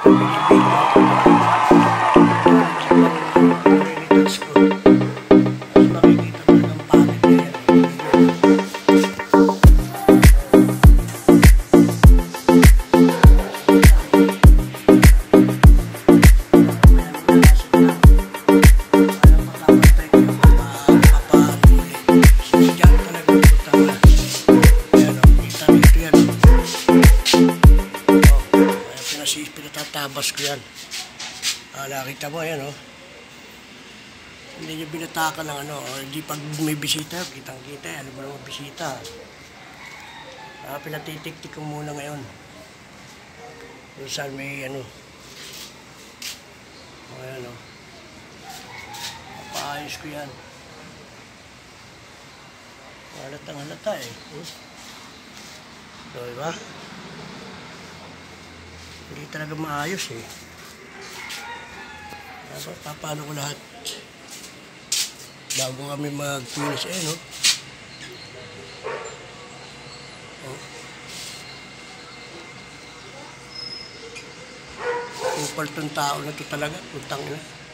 Pinatatabas ko yan. Nakita mo, ayan, oh. Hindi nyo binatakan ng ano, hindi pag may bisita, kitang-kita, ano ba naman bisita. Pinatitik-tik ko muna ngayon. Kung saan may, ano. Ayan, oh. Paayos ko yan. Halatang halata, eh. So, diba? Hindi talaga maayos, eh. Papano ko lahat bago kami mag-finish, no? Oh. Kupal tong tao na to talaga, utang na.